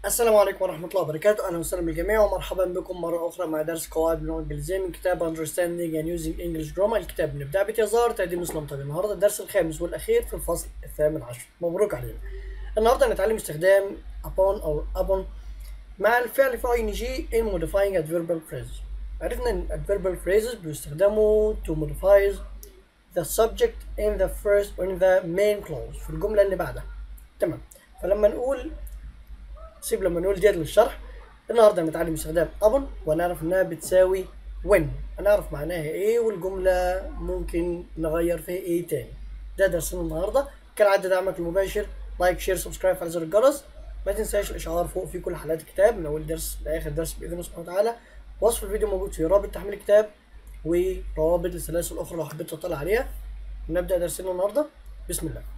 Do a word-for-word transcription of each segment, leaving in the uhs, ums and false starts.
السلام عليكم ورحمة الله وبركاته. أهلا وسهلا بالجميع ومرحبا بكم مرة أخرى مع درس قواعد اللغة الإنجليزية من كتاب Understanding and Using English Grammar. الكتاب من إبداع بيتيزار تقديم مسلم طيب. النهاردة الدرس الخامس والأخير في الفصل الثامن عشر. مبروك علينا. النهاردة هنتعلم استخدام upon أو upon مع الفعل في ing in modifying adverbial phrases. عرفنا إن adverbial phrases بيستخدموا to modify the subject in the first or in the main clause في الجملة اللي بعدها. تمام. فلما نقول سيب لما نقول ديت للشرح. النهارده هنتعلم استخدام upon ونعرف انها بتساوي when، هنعرف معناها ايه والجمله ممكن نغير فيها ايه تاني. ده درسنا النهارده. كالعاده دعمك المباشر لايك شير سبسكرايب على زر الجرس. ما تنساش الاشعار فوق في كل حلقات الكتاب من اول درس لاخر درس باذن الله سبحانه وتعالى. وصف الفيديو موجود فيه رابط تحميل الكتاب وروابط للسلاسل الاخرى لو حبيت تطلع عليها. نبدا درسنا النهارده. بسم الله.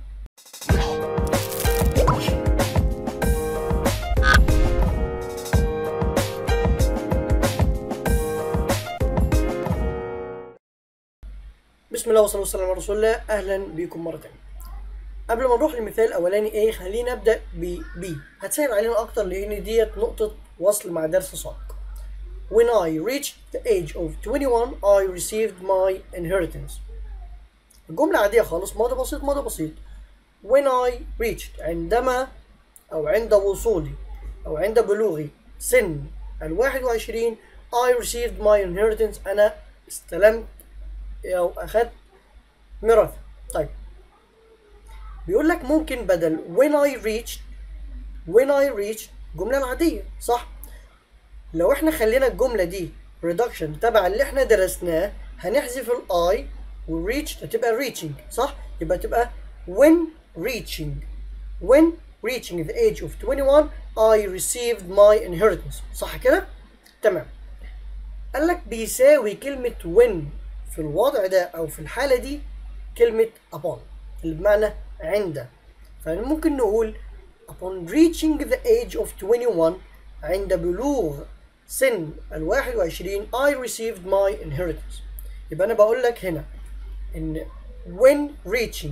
بسم الله والصلاة والسلام على رسول الله. أهلا بكم مرة تانية. قبل ما نروح للمثال الأولاني إيه خلينا نبدأ ب B. هتسهل علينا أكتر لأن ديت نقطة وصل مع درس سابق. When I reached the age of twenty-one I received my inheritance. الجملة عادية خالص، ماضي بسيط ماضي بسيط. When I reached عندما أو عند وصولي أو عند بلوغي سن الواحد وعشرين I received my inheritance أنا استلمت أو أخذت ميراث. طيب بيقول لك ممكن بدل when I reached when I reached الجملة العادية صح؟ لو احنا خلينا الجملة دي reduction تبع اللي احنا درسناه هنحذف ال I و reached هتبقى reaching صح؟ يبقى تبقى when reaching when reaching the age of twenty-one I received my inheritance صح كده؟ تمام. قال لك بيساوي كلمة when في الوضع ده أو في الحالة دي كلمة upon اللي بمعنى عند. فممكن نقول upon reaching the age of twenty-one عند بلوغ سن الواحد وعشرين I received my inheritance. يبقى أنا بقول لك هنا إن when reaching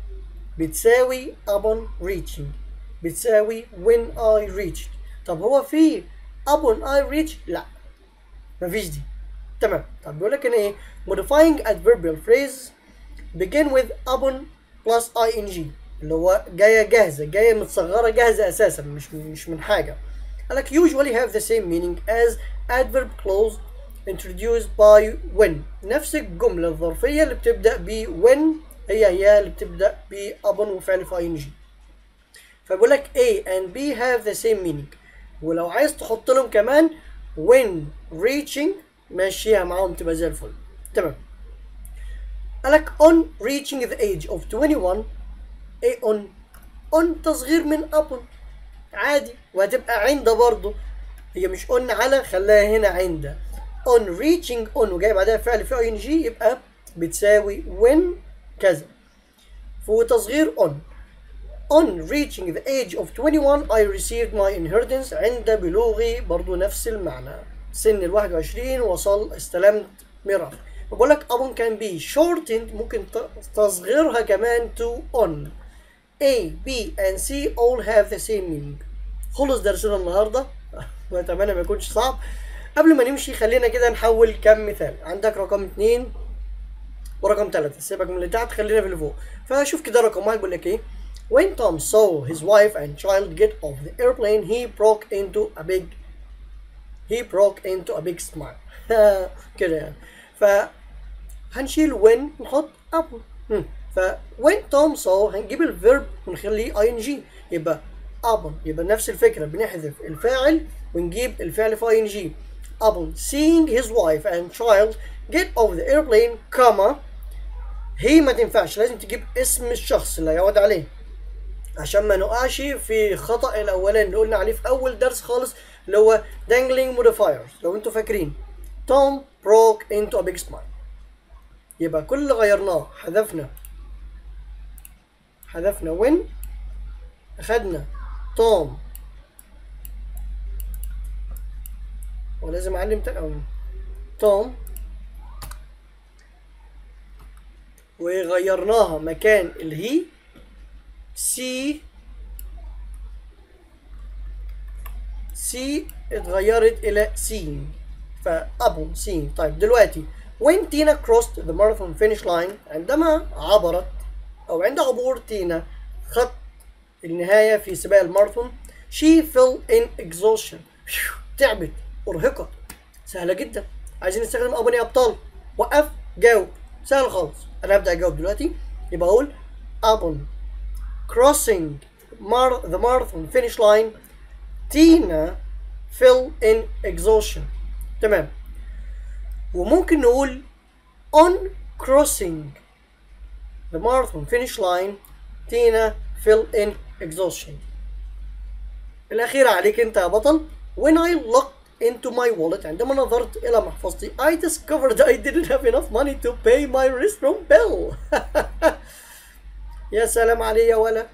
بتساوي upon reaching بتساوي when I reached. طب هو في upon I reached؟ لا مفيش دي. تمام. طب بيقول لك هنا ايه modifying adverbial phrase begin with upon plus ing اللي هو جايه جاهزه جايه متصغره جاهزه اساسا مش مش من حاجه. قال لك usually have the same meaning as adverb clause introduced by when. نفس الجمله الظرفيه اللي بتبدا ب when هي هي اللي بتبدا ب upon وفعل في ing. فبيقول لك A and B have the same meaning. ولو عايز تحط لهم كمان when reaching ماشيها معاهم تبقى زي الفل. تمام. قالك on reaching the age of twenty-one ايه on on تصغير من upon عادي وهتبقى عند برضه. هي مش on على خلاها هنا عند. on reaching on وجاي بعدها فعل في ing يبقى بتساوي when كذا. وتصغير on on reaching the age of twenty-one I received my inheritance عند بلوغي برضه نفس المعنى. سن الواحد وعشرين وصل استلمت ميراث. بقول لك upon can be shortened ممكن تصغيرها كمان to on. A, B and C all have the same meaning. خلص درسنا النهارده واتمنى ما يكونش صعب. قبل ما نمشي خلينا كده نحول كم مثال. عندك رقم اتنين ورقم تلاتة، سيبك من اللي تحت خلينا في اللي فوق. فشوف كده رقم واحد بيقول لك ايه When Tom saw his wife and child get off the airplane he broke into a big he broke into a big smile. كده يعني. فهنشيل when نحط upon. ف when Tom saw هنجيب الفيرب ونخليه ing يبقى upon. يبقى نفس الفكرة بنحذف الفاعل ونجيب الفعل في ing. upon seeing his wife and child get off the airplane comma هي ما تنفعش لازم تجيب اسم الشخص اللي هيقعد عليه عشان ما نقعش في خطأ الأولاني اللي قلنا عليه في أول درس خالص اللي هو dangling modifiers. لو انتوا فاكرين Tom broke into a big smile. يبقى كل اللي غيرناه حذفنا حذفنا when أخدنا Tom ولازم أعلم تاني Tom وغيرناها مكان الهي C سي اتغيرت إلى سين، فأبون سين. طيب دلوقتي when Tina crossed the marathon finish line، عندما عبرت أو عند عبور تينا خط النهاية في سباق الماراثون، she fell in exhaustion، تعبت، أرهقت. سهلة جدا. عايزين نستخدم أبون يا أبطال. وقف، جاوب، سهل خالص. أنا هبدأ أجاوب دلوقتي. يبقى أقول upon crossing mar the marathon finish line Tina fell in exhaustion. تمام. وممكن نقول on crossing the marathon finish line Tina fell in exhaustion. الأخيرة عليك أنت يا بطل. when I looked into my wallet، عندما نظرت إلى محفظتي I discovered I didn't have enough money to pay my restaurant bill. يا سلام علي يا ولا.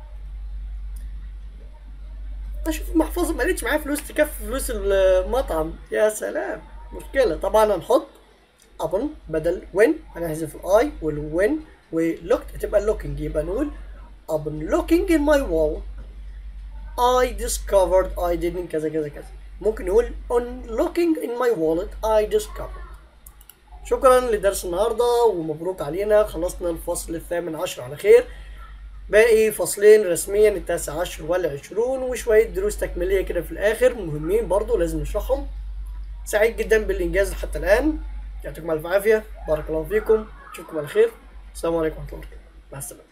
اشوف المحفظه ما لقيتش معايا فلوس تكفي فلوس المطعم. يا سلام. مشكله. طبعا هنحط upon بدل when، هنحذف الاي والوين ولوكت هتبقى looking. يبقى نقول upon looking in my wallet I discovered I didn't كذا كذا كذا. ممكن نقول on looking in my wallet I discovered. شكرا لدرس النهارده ومبروك علينا، خلصنا الفصل الثامن عشر على خير. باقي فصلين رسميا، التاسع عشر والعشرون، وشوية دروس تكميلية كده في الآخر مهمين برضو لازم نشرحهم. سعيد جدا بالإنجاز حتى الآن. يعطيكم ألف عافية، بارك الله فيكم، أشوفكم على خير. السلام عليكم ورحمة الله وبركاته. مع السلامة.